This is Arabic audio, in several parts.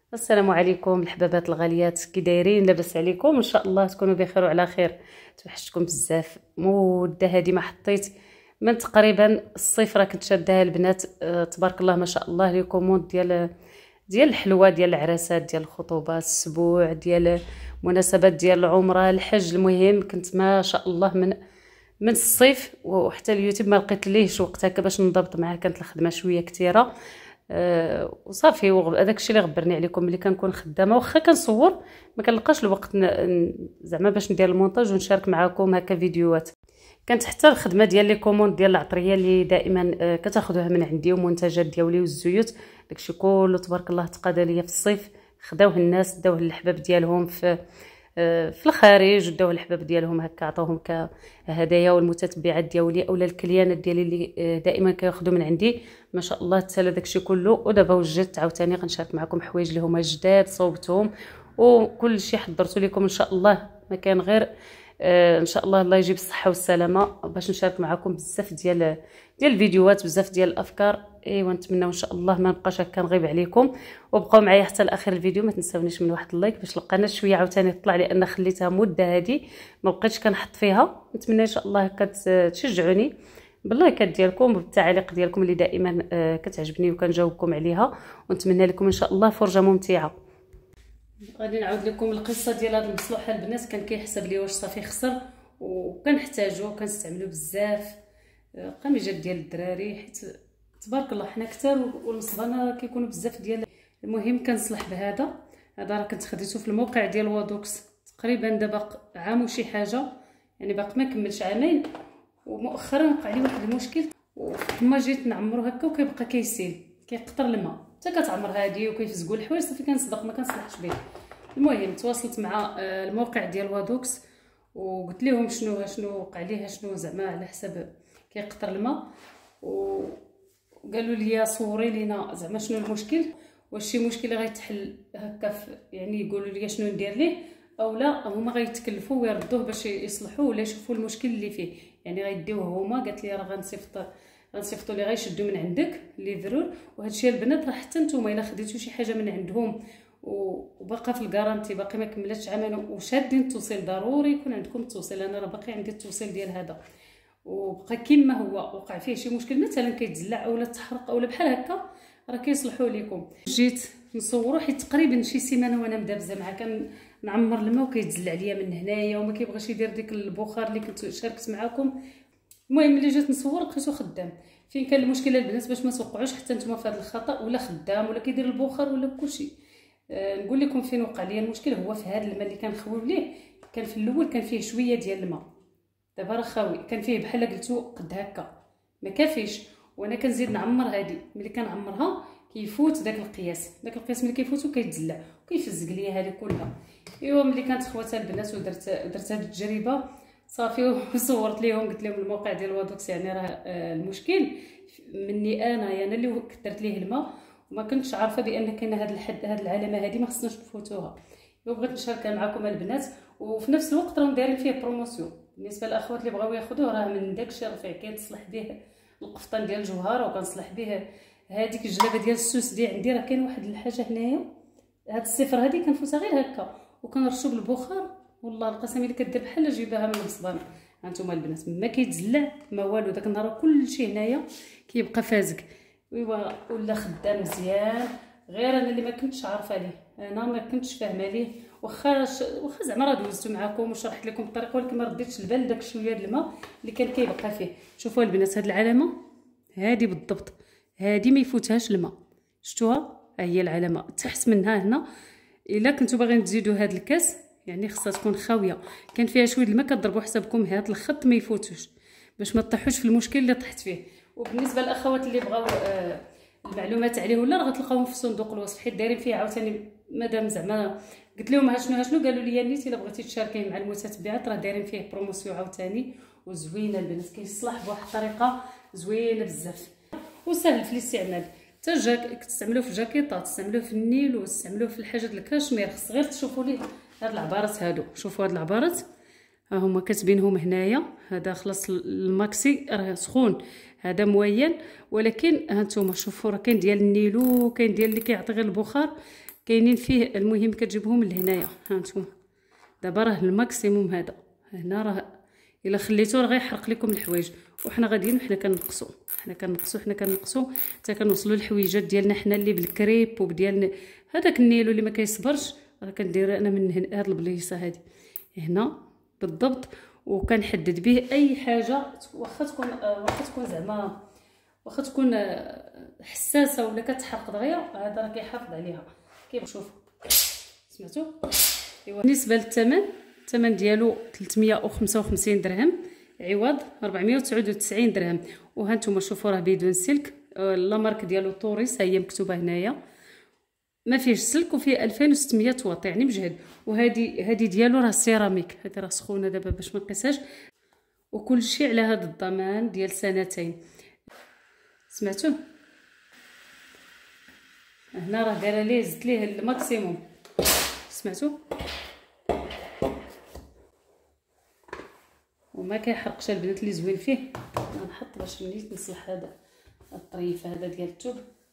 السلام عليكم الحبابات الغاليات، كي دايرين؟ لاباس عليكم؟ ان شاء الله تكونوا بخير وعلى خير. توحشتكم بزاف مده هذه ما حطيت من تقريبا الصيف، راه كنت شادها البنات. تبارك الله ما شاء الله لي كوموند ديال الحلوه، ديال العراسات، ديال الخطوبات، السبوع، ديال مناسبات، ديال العمره، الحج. المهم كنت ما شاء الله من الصيف وحتى اليوتيوب ما لقيت ليهش وقت هكا باش نضبط معاه، كانت الخدمه شويه كثيره. وصافي هذاك الشيء اللي غبرني عليكم ملي كنكون خدامه واخا كنصور ما كنلقاش الوقت زعما باش ندير المونتاج ونشارك معكم هكا فيديوهات. كانت حتى الخدمه ديال لي كوموند ديال العطريه اللي دائما كتاخذوها من عندي ومنتجات ديالي والزيوت، داكشي كله تبارك الله تقاد ليا في الصيف. خداوه الناس، داوه الحباب ديالهم في الخارج، وداو الحباب ديالهم هكا عطاوهم كهدايا، والمتتبعات ديالي اولا الكليانات ديالي اللي دائما كياخذوا من عندي ما شاء الله تسالى داكشي كله. ودابا وجدت عاوتاني غنشارك معكم حوايج اللي هما جداد صوبتهم وكل شيء حضرت لكم ان شاء الله. ما كان غير ان شاء الله الله يجيب الصحه والسلامه باش نشارك معكم بزاف ديال الفيديوهات، بزاف ديال الافكار. ايوا نتمنى ان شاء الله ما نبقاش هكا نغيب عليكم، وبقاو معايا حتى لاخر الفيديو. ما تنساونيش من واحد اللايك باش لقانا شويه عاوتاني تطلع، لان خليتها مده هذه ما بقيتش كنحط فيها. نتمنى ان شاء الله هكا تشجعوني باللايكات ديالكم وبالتعاليق ديالكم اللي دائما كتعجبني وكنجاوبكم عليها. ونتمنى لكم ان شاء الله فرجه ممتعه. غادي نعاود لكم القصه ديال هذا المصلوح. البنات كان كيحسب لي واش صافي خسر وكنحتاجو كنستعملو بزاف، قميجات ديال الدراري، حيت تبارك الله حنا كثار والمصبانه كيكونوا بزاف ديال. المهم كنصلح بهذا. هذا راه كنت خديته في الموقع ديال وادوكس تقريبا دابا عام وشي حاجه، يعني باقي ما كملش عامين. ومؤخرا وقع لي واحد المشكل، وما جيت نعمرو هكا وكيبقى كيسيل كيقطر الماء حتى كتعمر هادي وكيفزقوا الحوايج، صافي كنصدق ما كنصلحش به. المهم تواصلت مع الموقع ديال وادوكس وقلت لهم شنو وقع ليها، شنو زعما على حساب كيقطر الماء، وقالوا لي صوري لينا زعما شنو المشكل، واش شي مشكل غيتحل هكا يعني يقولوا لي شنو ندير ليه، او لا هما غيتكلفوا ويردوه باش يصلحوه ولا يشوفوا المشكل اللي فيه. يعني غيديوه هما. قالت لي راه غنصيفطوا لي غيشدوا من عندك لي ضرور. وهذا الشيء البنات راه حتى نتوما الا خديتوا شي حاجه من عندهم وباقا في الكارانتي باقي ما كملاتش عامان وشادين التوصيل، ضروري يكون عندكم التوصيل. انا راه باقي عندي التوصيل ديال هذا وبقى كيما هو، وقع فيه شي مشكل مثلا كيتزلع اولا تحرق اولا بحال هكا، راه كيصلحوا لكم. جيت نصوروا حيت تقريبا شي سيمانه وانا مدابزه معاه كنعمر الماء وكيتزلع ليا من هنايا وما كيبغيش يدير ديك البخار اللي كنت شاركت معكم. المهم ملي جيت نصور لقيتو خدام. فين كان المشكل البنات باش ما توقعوش حتى نتوما في هذا الخطا، ولا خدام ولا كيدير البخار ولا كلشي. نقول لكم فين وقع لي المشكل. هو في هذا الماء اللي كنخويو ليه، كان في الاول كان فيه شويه ديال الماء، دابا راه خاوي. كان فيه بحال قلتو قد هكا ما كافيش، وانا كنزيد نعمر هذه. ملي كنعمرها كيفوت داك القياس ملي كيفوتو كيتزلع وكيفزق ليا هذه كلها. ايوا ملي كانت خواتها البنات درت هذه التجربه صافي وصورت ليهم قلت لهم الموقع ديال وادوكس يعني راه المشكل مني انا اللي كثرت ليه الماء وما كنتش عارفه بان كاين هذه العلامه هذه ما خصناش نفوتوها. بغيت نشاركها معكم البنات، وفي نفس الوقت راهم دايرين فيه بروموسيون بالنسبه للاخوات اللي بغاو ياخذوه. راه من داكشي رفيع كيتصلح به القفطان ديال الجوهره، وكنصلح به هذيك الجلابه ديال السوس دي عندي. راه كاين واحد الحاجه هنايا، هاد الصفر هذه كنفوتها غير هكا وكنرشو بالبخار، والله القسم اللي كدير بحال جيبها من الصبان. هانتوما البنات ما كيتزلع ما والو، داك النهار كلشي هنايا كيبقى فازق. ايوا ولا خدام مزيان، غير انا اللي ما كنتش عارفه ليه، انا ما كنتش فاهمه ليه. واخا زعما راه دوزتو معكم وشرحت لكم الطريقه، ولكن ما رديتش البال داك شويه د الماء اللي كان كيبقى فيه. شوفوا البنات هاد العلامه هادي بالضبط، هادي ما يفوتهاش الماء، شفتوها؟ ها هي العلامه تحت منها هنا. الا كنتو باغيين تزيدوا هاد الكاس يعني خصها تكون خاويه كان فيها شويه الماء، كضربوا حسابكم هاد الخط ما يفوتوش باش ما تطيحوش في المشكل اللي طحت فيه. وبالنسبه للاخوات اللي بغاو المعلومات عليه ولا راه غتلقاوهم في صندوق الوصف، حيت دايرين فيه عاوتاني مادام زعما قلت لهم ها شنو قالوا لي نيت الا بغيتي تشاركي مع المتتبعات راه دايرين فيه بروموسيون عاوتاني وزوينه. البنات كيصلح بواحد الطريقه زوينه بزاف وسهل في الاستعمال. حتى كتستعملوه في الجاكيطات، تستعملوه في النيل، وتستعملوه في الحاجات الكاشمير. خص غير تشوفوا ليه هاد العبارات هادو. شوفوا هاد العبارات ها هما كاتبينهم هنايا. هذا خلاص الماكسي راه سخون، هذا موين، ولكن ها نتوما شوفوا راه كاين ديال النيلو، كاين ديال اللي كيعطي غير البخار، كاينين فيه. المهم كتجيبهم لهنايا. ها نتوما دابا راه الماكسيموم هذا هنا، راه الا خليتو راه غيحرق لكم الحوايج. وحنا غاديين وحنا كنقصوا حتى كنوصلوا للحويجات ديالنا حنا اللي بالكريب وبديال هذاك النيلو اللي ما كيصبرش. راه كندير انا من هاد البليصه هذه هنا بالضبط، وكنحدد به اي حاجه واخا تكون زعما واخا تكون حساسه ولا كتحرق دغيا، هذا راه كيحافظ عليها. كيف شوفوا سمعتوا. بالنسبه للثمن، الثمن ديالو 355 درهم عوض 499 درهم. وها نتوما شوفوا راه بدون سلك، لا مارك ديالو طوريس هي مكتوبه هنايا، ما فيهش سلك، وفيه 2600 واط يعني مجهد. وهذه ديالو راه سيراميك، هذه راه سخونه دابا باش ما نقيسهاش، وكل شيء على هذا الضمان ديال 2 سنين. سمعتوا هنا راه دايره ليه زدت ليه الماكسيموم. سمعتوا وما كيحرقش البنات اللي زوين فيه. غنحط باش نيت نصلح هذا الطريف هذا ديال الثوب.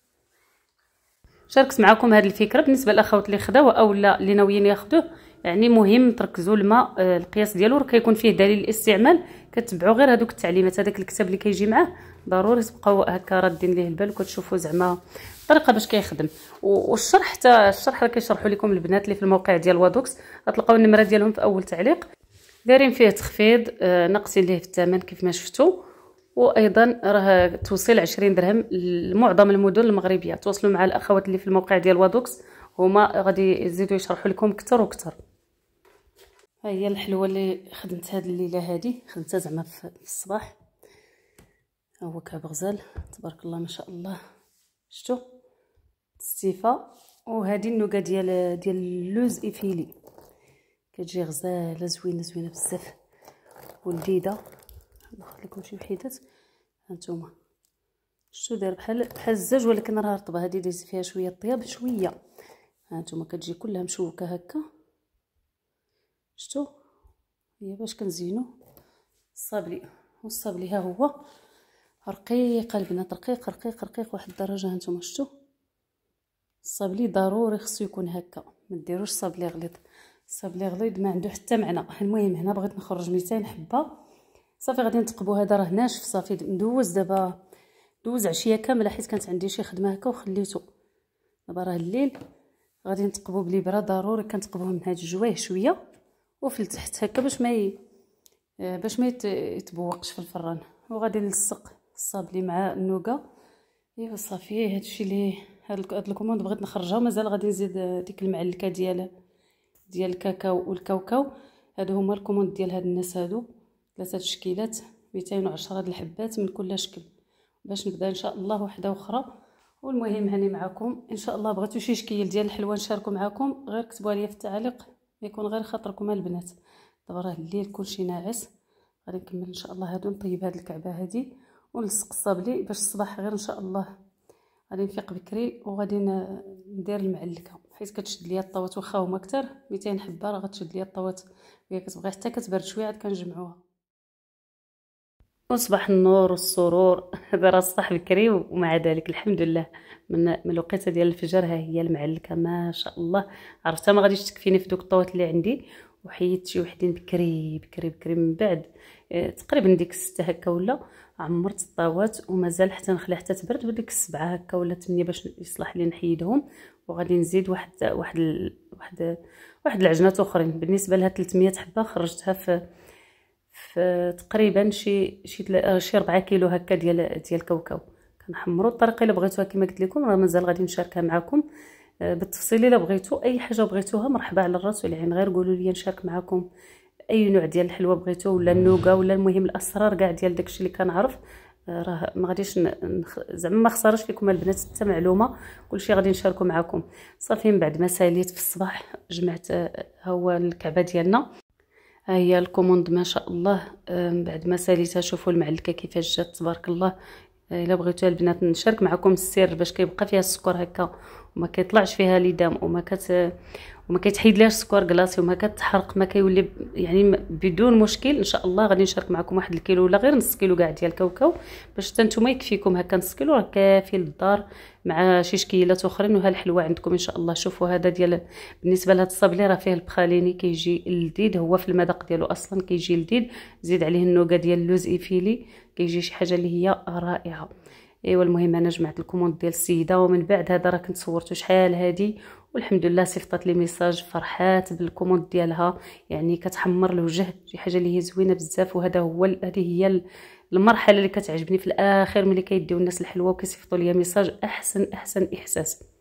شاركت معكم هذه الفكره بالنسبه للاخوات اللي خداوه او لا اللي ناويين ياخذوه. يعني مهم تركزوا الماء القياس ديالو راه كيكون فيه دليل الاستعمال، كتبعوا غير هذوك التعليمات، هذاك الكتاب اللي كيجي معاه ضروري تبقاو هكا رادين ليه البال وكتشوفوا زعما الطريقه باش كيخدم. والشرح حتى الشرح راه كيشرحوا لكم البنات اللي في الموقع ديال وادوكس، غتلقاو النمره ديالهم في اول تعليق. دايرين فيه تخفيض، ناقصين ليه في الثمن كيف ما شفتوا، وايضا راه توصيل 20 درهم لمعظم المدن المغربيه. تواصلوا مع الاخوات اللي في الموقع ديال وادوكس، هما غادي يزيدوا يشرحوا لكم اكثر واكثر. ها هي الحلوه اللي خدمت هذه الليله، هذه خدمتها زعما في الصباح. ها هو كعب غزال تبارك الله ما شاء الله، شفتوا الستيفه. وهذه النوكا ديال اللوز ايفيلي، كتجي غزاله زوينه بزاف ولذيذه. ناخذ لكم شي وحيدات. هانتوما شتو داير بحال الزاج، ولكن راه رطبه. هذه دايز فيها شويه طياب شويه. هانتوما كتجي كلها مشوكه هكا، شتو هي باش كنزينو الصابلي. والصابلي ها هو رقيق البنات، رقيق واحد الدرجه. هانتوما شتو الصابلي ضروري خصو يكون هكا، ما ديروش صابلي غليظ. الصابلي غليظ ما عنده حتى معنى. المهم هنا بغيت نخرج 200 حبه صافي، غادي نتقبو. هذا راه ناشف صافي، ندوز دابا دوز عشيه كامله حيت كانت عندي شي خدمه هكا وخليته. دابا راه الليل غادي نتقبو بليبره، ضروري كنتقبوه من هاد الجوايه شويه وفي التحت هكا باش ما يتبوقش في الفران. وغادي نلصق الصابلي مع النوكا. ايوا صافي هادشي اللي هاد الكوموند بغيت نخرجها. مازال غادي نزيد ديك المعلكه ديال الكاكاو والكاوكاو. هادو هما الكوموند ديال هاد الناس، هادو 3 تشكيلات 210 هاد الحبات من كل شكل، باش نبدا ان شاء الله وحده اخرى. والمهم هاني معكم ان شاء الله. بغيتو شي شكل ديال الحلوه نشاركو معكم، غير كتبوا لي في التعليق، يكون غير خاطركم البنات. دابا راه الليل كلشي ناعس، غادي نكمل ان شاء الله. هادو نطيب هاد الكعبه هادي ونلصق الصابلي باش الصباح غير ان شاء الله غادي نفيق بكري وغادي ندير المعلكه، حيت كتشد ليا الطوات. واخا هما كتر 200 حبه راه غتشد ليا الطوات، وهي كتبغي حتى كتبرد شويه عاد كنجمعوها. وصباح النور والسرور. هذا راه الصباح بكري، ومع ذلك الحمد لله من الوقيته ديال الفجر ها هي المعلكه ما شاء الله. عرفتها ما غاديش تكفيني في دوك الطوات اللي عندي، وحيدت شي وحدين بكري من بعد تقريبا ديك 6 هكا ولا عمرت الطاوات، ومازال حتى نخليها حتى تبرد بديك 7 هكا ولا 8 باش يصلح لي نحيدهم. وغادي نزيد واحد العجنات اخرين. بالنسبه لها 300 حبه خرجتها في تقريبا شي 4 كيلو هكا ديال الكاوكاو. كنحمروا الطريقه الا بغيتوها كما قلت لكم، راه مازال غادي نشاركها معكم بالتفصيل. الا بغيتو اي حاجه بغيتوها مرحبا على الراس والعين، غير قولوا لي نشارك معكم اي نوع ديال الحلوه بغيتو ولا النوكا ولا المهم الاسرار كاع ديال داكشي اللي كنعرف. راه ما غاديش زعما ما خسرش فيكم البنات حتى معلومه، كلشي غادي نشاركو معكم. صافي من بعد ما ساليت في الصباح جمعت ها هو الكعبه ديالنا. ها هي الكوموند ما شاء الله. من بعد ما ساليتها شوفوا المعلكه كيفاش جات تبارك الله. الا بغيتوها البنات نشارك معكم السر باش كيبقى فيها السكر هكا وما كيطلعش فيها لدام وما كيتحيد ليهاش السكر كلاصي وما كتحرق، ما كيولي يعني بدون مشكل. ان شاء الله غادي نشارك معكم واحد الكيلو ولا غير نص كيلو كاع ديال الكاوكاو باش حتى نتوما يكفيكم. هكا نص كيلو راه كافي للدار مع شي شكيلات اخرين. وها الحلوه عندكم ان شاء الله. شوفوا هذا ديال بالنسبه لهذا الصابلي راه فيه البخاليني كيجي لذيذ، هو في المذاق ديالو اصلا كيجي لذيذ. زيد عليه النوغا ديال اللوز ايفيلي كيجي شي حاجه اللي هي رائعه. ايوا المهم انا جمعت الكوموند ديال السيده، ومن بعد هذا راه كنت صورته شحال هادي والحمد لله صيفطت لي ميساج فرحات بالكوموند ديالها، يعني كتحمر الوجه، شي حاجه اللي هي زوينه بزاف. وهذا هو هذه هي المرحله اللي كتعجبني في الاخر ملي كيديو الناس الحلوه وكيصيفطوا لي ميساج، احسن احساس.